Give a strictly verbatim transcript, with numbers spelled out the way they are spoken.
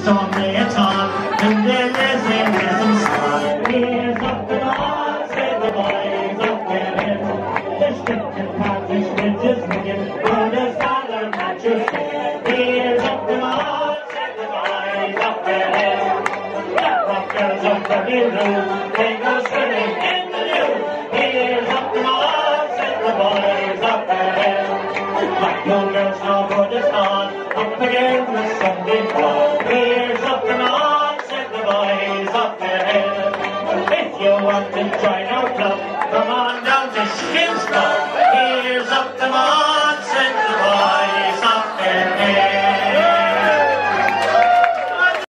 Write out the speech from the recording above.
don't play at all. And then there's a rhythm song. Here's up the ball, say the boys up there in. The strict and party switches wicked, for the scholar matches. Here's up the ball, say the boys up there in. The rockers of Fairhill, they go swimming in the new. Here's up the ball, say the boys up there in. My young girls now go to start, up again the Sunday ball. Here's up the ball, say the boys up there. If you want to join our club, come on down to Skin's Club. Here's up the ball.